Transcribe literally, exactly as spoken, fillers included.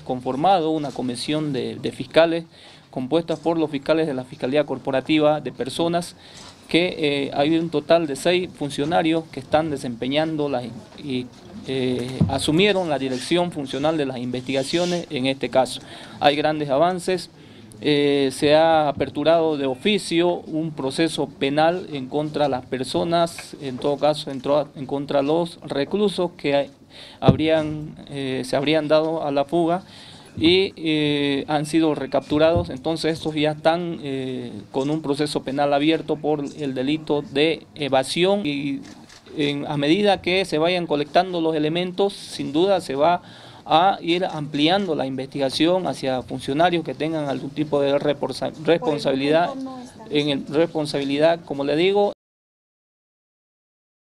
conformado una comisión de, de fiscales compuestas por los fiscales de la Fiscalía Corporativa de Personas, que eh, hay un total de seis funcionarios que están desempeñando las, y eh, asumieron la dirección funcional de las investigaciones en este caso. Hay grandes avances. Eh, se ha aperturado de oficio un proceso penal en contra de las personas, en todo caso en, en contra de los reclusos que habrían, eh, se habrían dado a la fuga y eh, han sido recapturados. Entonces estos ya están eh, con un proceso penal abierto por el delito de evasión, y en, a medida que se vayan colectando los elementos, sin duda se va a ir ampliando la investigación hacia funcionarios que tengan algún tipo de responsabilidad, en el, responsabilidad, como le digo,